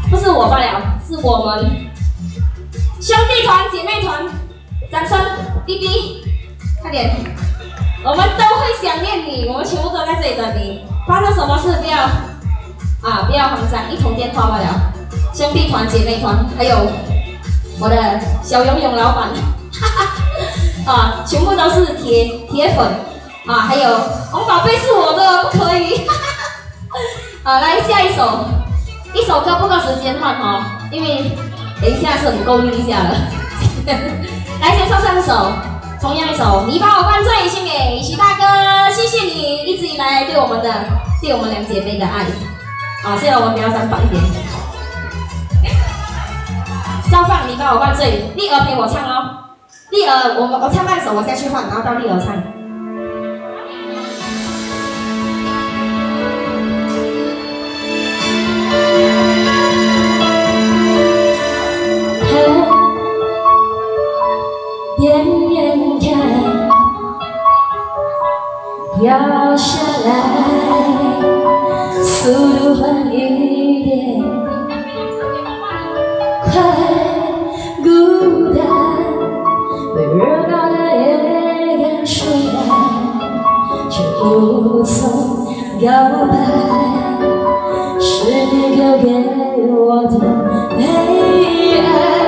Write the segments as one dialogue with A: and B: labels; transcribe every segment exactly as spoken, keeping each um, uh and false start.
A: 不是我罢了，是我们兄弟团、姐妹团，掌声 ，B B， 快点，我们都会想念你，我们全部都在这里等你。发生什么事不要啊，不要慌张，一通电话罢了。兄弟团、姐妹团，还有我的小游泳老板，啊，全部都是铁铁粉啊，还有红宝贝是我的，不可以。好，来下一首，一首歌不够时间换哦，因为等一下是很够力一下了。来，先唱上一首，同样一首《你把我灌醉》，献给徐大哥，谢谢你一直以来对我们的、对我们两姐妹的爱。啊，虽然我们比较三八一点。照放《你把我灌醉》，丽儿陪我唱哦。丽儿，我我唱半首，我下去换，然后到丽儿唱。
B: 眼眼看，掉下来，速度缓一点，快，孤单，被热闹的夜赶出来，却无从告白，是你留给我的悲哀。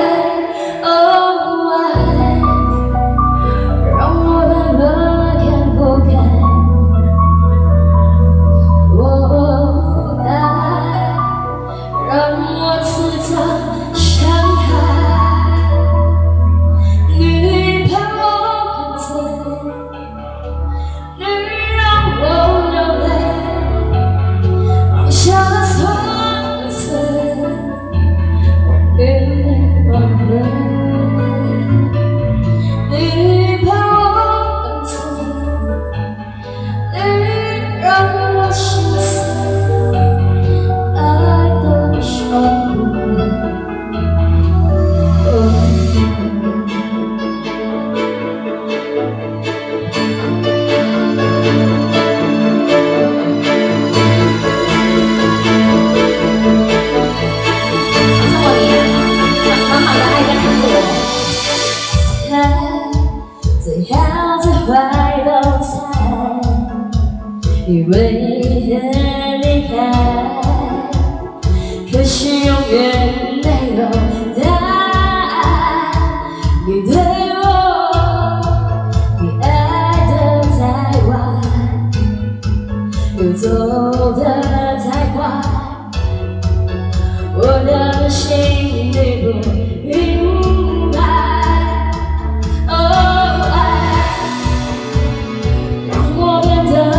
B: 以为很厉害，可是永远没有答案。你对我，你爱得太晚，又走得太快，我的心里不明白。哦，爱让我变得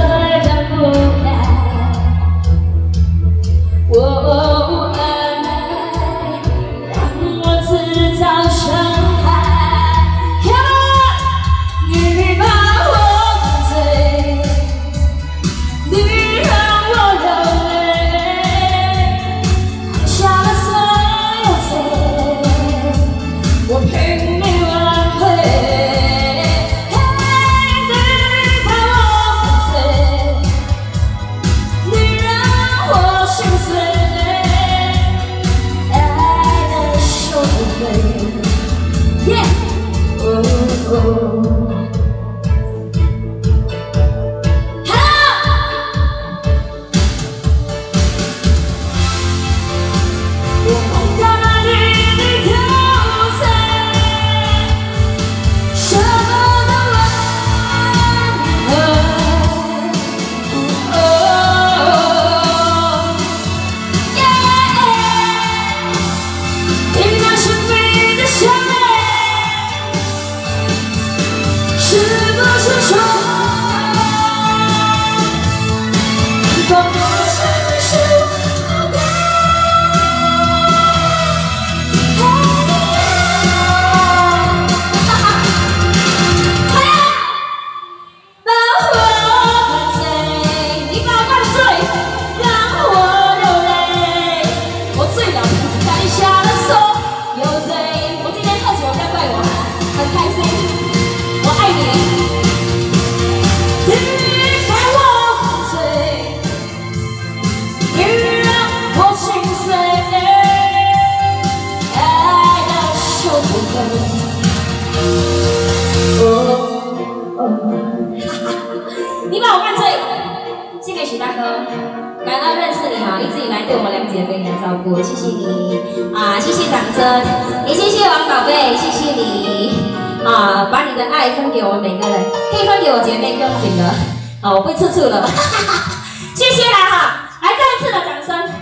A: 你把我灌醉，献给许大哥，感恩认识你哈，一直以来对我们两姐妹的照顾，谢谢你啊，谢谢长真，也谢谢王宝贝，谢谢你啊，把你的爱分给我们每个人，可以分给我姐妹更紧了，啊，我被吃醋了，谢谢啦哈，来再一次的掌声。